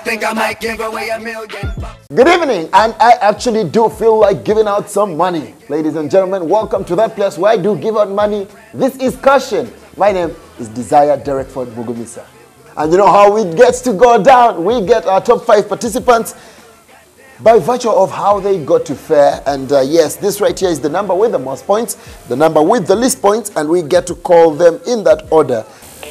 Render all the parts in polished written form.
think I might give away $1 million. Good evening, and I actually do feel like giving out some money. Ladies and gentlemen, welcome to that place where I do give out money. This is Caution. My name is Desire Derekford Mugumisa. And you know how it gets to go down? We get our top 5 participants by virtue of how they got to fare. And yes, this right here is the number with the most points, the number with the least points, and we get to call them in that order.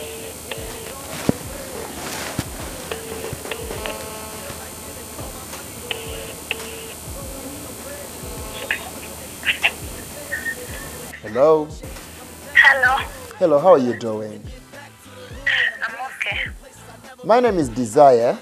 Hello. Hello. Hello, how are you doing? I'm okay. My name is Desire,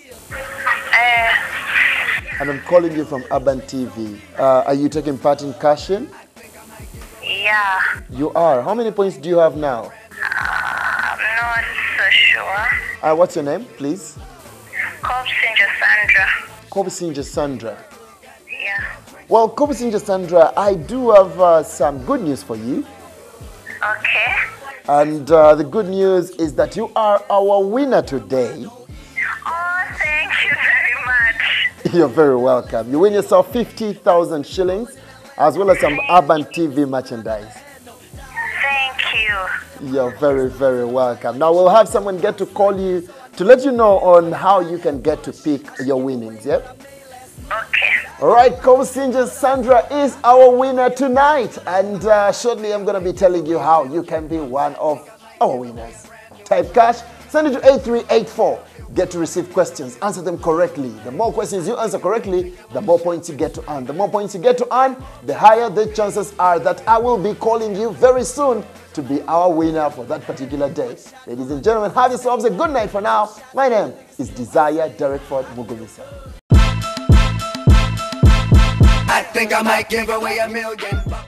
and I'm calling you from Urban TV. Are you taking part in Caution? Yeah. You are. How many points do you have now? I'm not so sure. What's your name, please? Kopsinja Sandra. Kopsinja Sandra. Yeah. Well, Kopsinja Sandra, I do have some good news for you. Okay. And the good news is that you are our winner today. Oh, thank you very much. You're very welcome. You win yourself 50,000 shillings as well as some Urban TV merchandise. Thank you. You're very, very welcome. Now we'll have someone get to call you to let you know on how you can get to pick your winnings, yep? Okay. All right, Kopsinja Sandra is our winner tonight. And shortly I'm going to be telling you how you can be one of our winners. Type cash, send it to 8384. Get to receive questions, answer them correctly. The more questions you answer correctly, the more points you get to earn. The more points you get to earn, the higher the chances are that I will be calling you very soon to be our winner for that particular day. Ladies and gentlemen, have yourselves a good night for now. My name is Desire Derekford Mugumisa. I think I might give away $1 million.